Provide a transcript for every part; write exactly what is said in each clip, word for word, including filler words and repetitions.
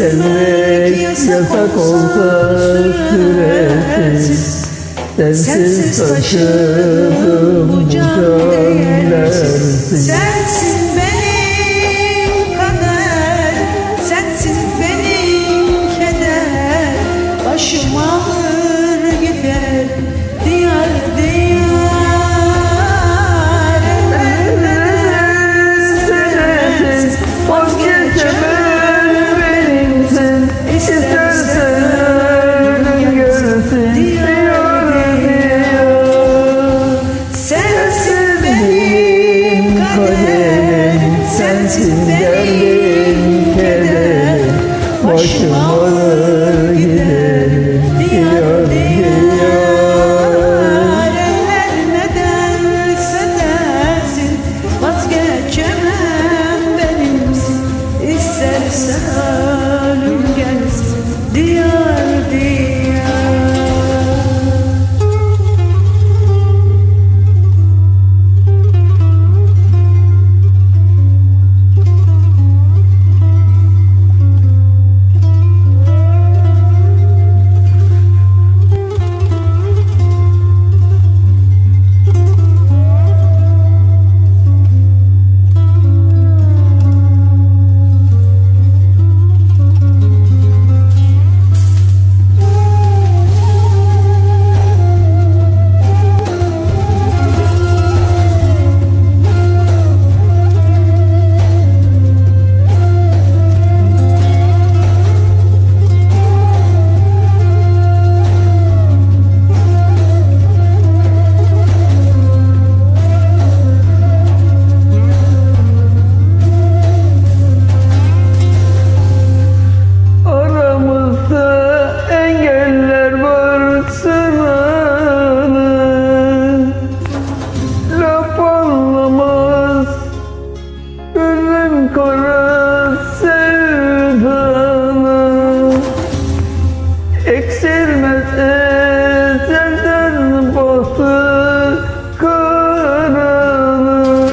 sevmek yasak olsa süresiz, sensiz taşıdım bu can dersin. Sensin benim kader, sensin benim keder. Başım ağır gider diyar diyar. Sensiz vazgeçemem benimsin, istersen ölüm görsün diyar diyar. Sensin benim kaderim, sensin derdim kederim, başım ağır giderim diyar diyar. Eller ne derse dersin, vazgeçemem benimsin, istersen ölüm gelsin diyar diyar. Kara sevdanı eksilmez ezelden batı karanı.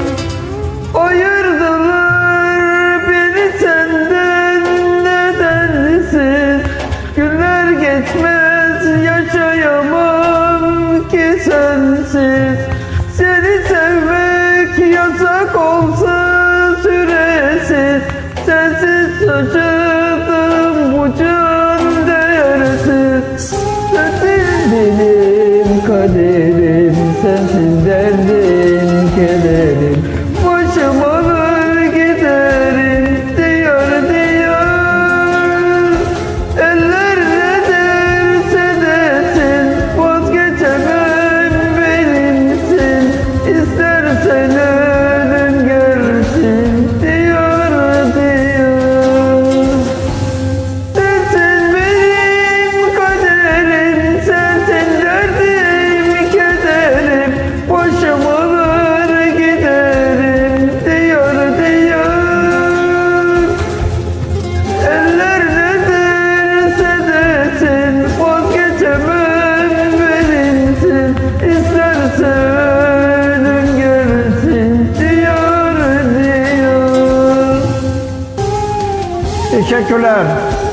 Ayırdılar beni senden nedensiz, günler geçmez yaşayamam ki sensiz. Seni sevmek yasak olsa süresiz, sensiz taşıdım bu can değersiz. Sensin benim kaderim, sensin derdim kederim, başım alır giderim diyar diyar. Eller ne derse desin, vazgeçemem benimsin, istersen ölüm gelsin diyar diyar. Sensin benim kaderim, sensin derdim kederim, başım alır giderim diyar diyar. Eller ne derse desin, vazgeçemem benimsin, istersen ölüm gelsin diyar diyar. Teşekkürler.